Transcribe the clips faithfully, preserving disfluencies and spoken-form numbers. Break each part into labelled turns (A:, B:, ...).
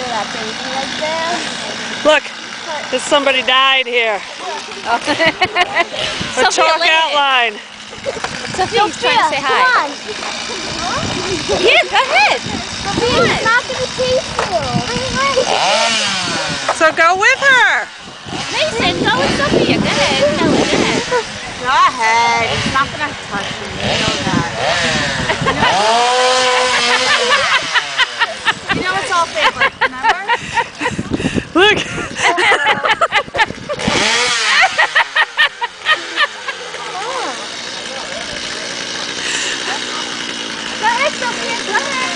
A: that baby right there.
B: Look, there's somebody died here.
A: Oh.
B: A chalk outline.
A: Sophia, he's trying to say hi. Come on. Yeah, go ahead. Sophia, he's not going to chase you.
B: So go with her.
A: Mason, go with Sophia. Go ahead. Go ahead. Go ahead. He's not going to touch me. You know that. You know it's all favorite, remember?
B: Look.
A: Go ahead, Sophia. Go ahead.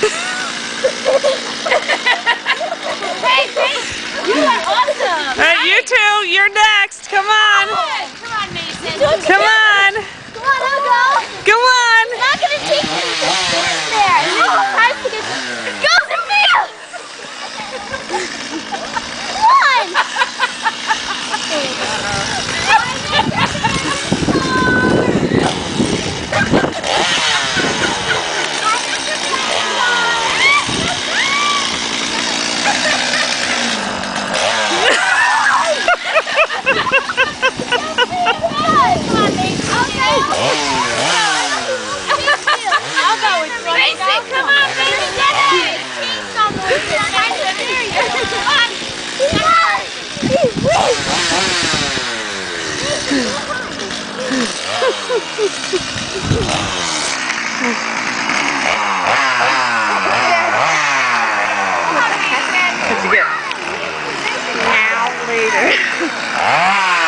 A: Hey, hey. You are awesome.
B: All right, you two, you're next. Come on.
A: Come on, come on, Mason.
B: Come on.
A: Come on, I'll go.
B: Go on.
A: I'm not going to take you to stand there. You know how hard to get. Go, Sophia! Come on! Mason, come on, baby, get it! Come on!
B: What'd you get? Now later.